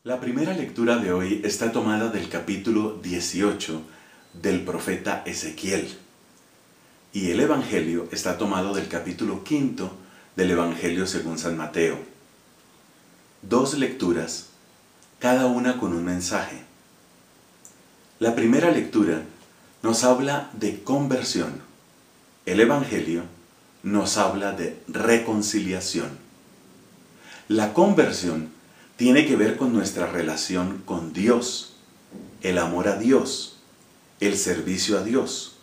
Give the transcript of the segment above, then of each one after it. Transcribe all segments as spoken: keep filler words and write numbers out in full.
La primera lectura de hoy está tomada del capítulo dieciocho del profeta Ezequiel y el Evangelio está tomado del capítulo quinto del Evangelio según San Mateo. Dos lecturas, cada una con un mensaje. La primera lectura nos habla de conversión. El Evangelio nos habla de reconciliación. La conversión tiene que ver con nuestra relación con Dios, el amor a Dios, el servicio a Dios.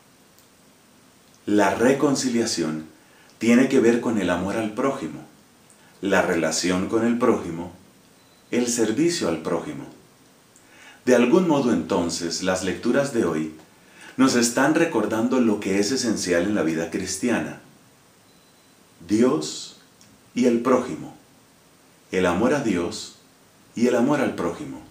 La reconciliación tiene que ver con el amor al prójimo, la relación con el prójimo, el servicio al prójimo. De algún modo entonces, las lecturas de hoy nos están recordando lo que es esencial en la vida cristiana: Dios y el prójimo. El amor a Dios y el amor al prójimo.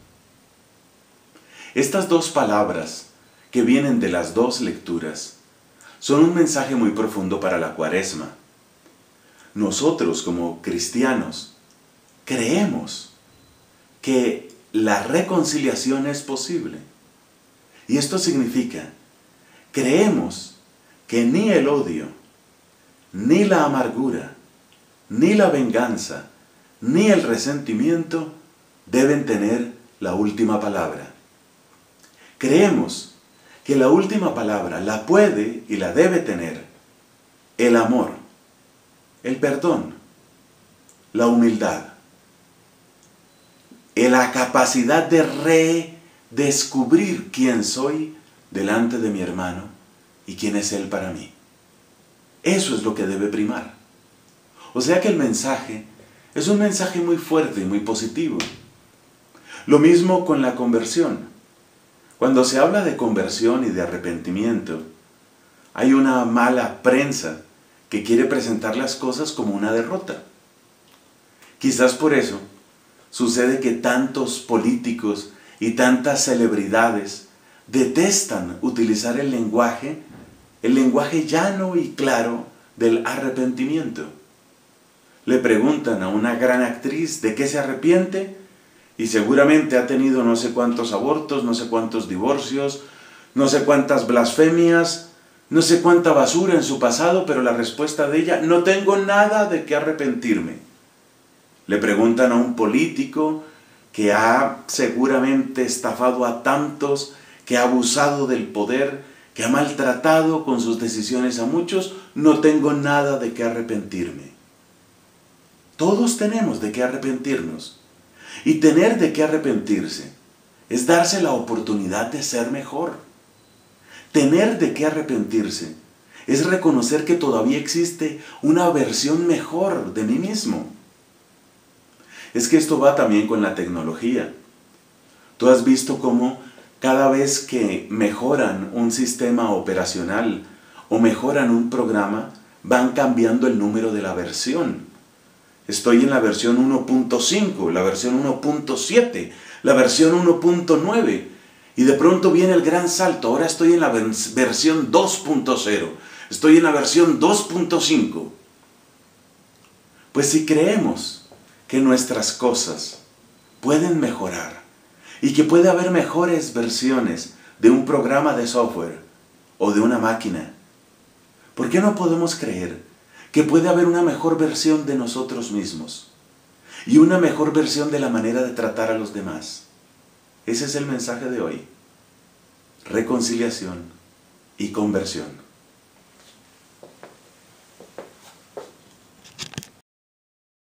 Estas dos palabras que vienen de las dos lecturas son un mensaje muy profundo para la Cuaresma. Nosotros como cristianos creemos que la reconciliación es posible. Y esto significa, creemos que ni el odio, ni la amargura, ni la venganza, ni el resentimiento deben tener la última palabra. Creemos que la última palabra la puede y la debe tener el amor, el perdón, la humildad, la capacidad de redescubrir quién soy delante de mi hermano y quién es él para mí. Eso es lo que debe primar. O sea que el mensaje es un mensaje muy fuerte y muy positivo. Lo mismo con la conversión. Cuando se habla de conversión y de arrepentimiento, hay una mala prensa que quiere presentar las cosas como una derrota. Quizás por eso sucede que tantos políticos y tantas celebridades detestan utilizar el lenguaje, el lenguaje llano y claro del arrepentimiento. Le preguntan a una gran actriz de qué se arrepiente y seguramente ha tenido no sé cuántos abortos, no sé cuántos divorcios, no sé cuántas blasfemias, no sé cuánta basura en su pasado, pero la respuesta de ella: no tengo nada de qué arrepentirme. Le preguntan a un político que ha seguramente estafado a tantos, que ha abusado del poder, que ha maltratado con sus decisiones a muchos: no tengo nada de qué arrepentirme. Todos tenemos de qué arrepentirnos. Y tener de qué arrepentirse es darse la oportunidad de ser mejor. Tener de qué arrepentirse es reconocer que todavía existe una versión mejor de mí mismo. Es que esto va también con la tecnología. Tú has visto cómo cada vez que mejoran un sistema operacional o mejoran un programa, van cambiando el número de la versión. Estoy en la versión uno punto cinco, la versión uno punto siete, la versión uno punto nueve. Y de pronto viene el gran salto. Ahora estoy en la versión dos punto cero. Estoy en la versión dos punto cinco. Pues si creemos que nuestras cosas pueden mejorar y que puede haber mejores versiones de un programa de software o de una máquina, ¿por qué no podemos creer que puede haber una mejor versión de nosotros mismos y una mejor versión de la manera de tratar a los demás? Ese es el mensaje de hoy: reconciliación y conversión.